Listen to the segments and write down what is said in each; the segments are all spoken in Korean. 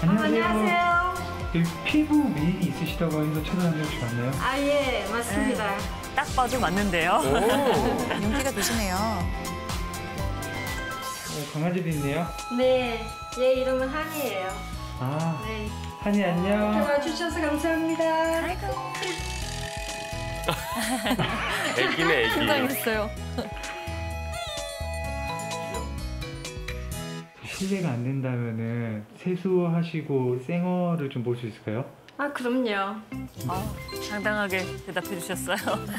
안녕하세요. 피부 미인이 있으시다고 해서 찾아왔는데 혹시 맞나요? 아, 예, 맞습니다. 네. 딱 봐도 맞는데요. 용기가 되시네요. 강아지도 있네요. 네, 얘 이름은 한이에요. 아, 네. 한이 안녕. 이렇게 와주셔서 감사합니다. 아이고. 애기네, 애기. 긴장했어요. 실례가 안 된다면은 세수하시고 생얼을 좀 볼 수 있을까요? 아, 그럼요. 당당하게 대답해 주셨어요.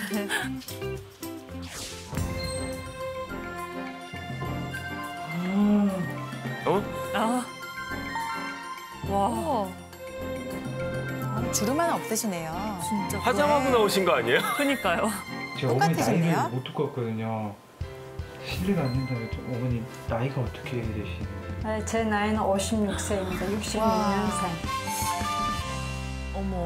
어? 아. 와, 주름 하나 없으시네요. 진짜. 화장하고 나오신 거 아니에요? 그러니까요. 제가 어머니 똑같으신데요? 나이를 못 듣고 왔거든요. 실례가 안 된다면 좀 어머니 나이가 어떻게 되시나요? 네, 제 나이는 56세입니다. 66년생. 어머.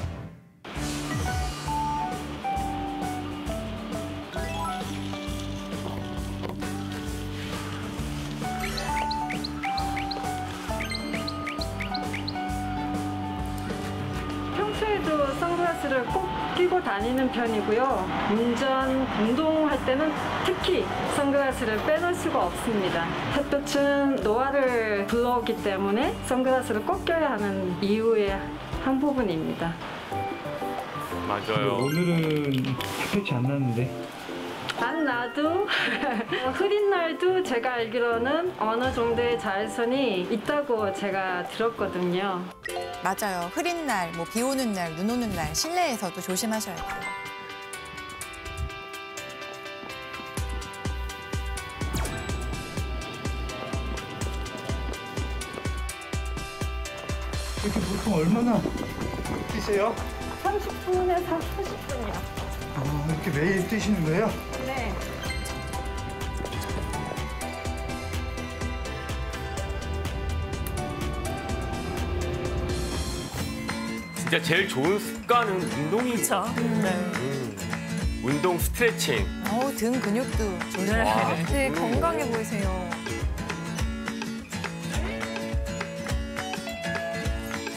평소에도 선글라스를 꼭 끼고 다니는 편이고요. 운동할 때는 특히 선글라스를 빼놓을 수가 없습니다. 햇볕은 노화를 불러오기 때문에 선글라스를 꼭 껴야 하는 이유의 한 부분입니다. 맞아요. 오늘은 햇볕이 안 나는데. 안 나도 흐린 날도 제가 알기로는 어느 정도의 자외선이 있다고 제가 들었거든요. 맞아요. 흐린 날, 뭐 비 오는 날, 눈 오는 날, 실내에서도 조심하셔야 돼요. 이렇게 보통 얼마나 뛰세요? 30분에서 40분이요. 아, 이렇게 매일 뛰시는 거예요? 네. 진짜 제일 좋은 습관은 운동이. 그쵸. 운동 스트레칭. 등 근육도 좋으세요. 네. 되게 건강해 보이세요.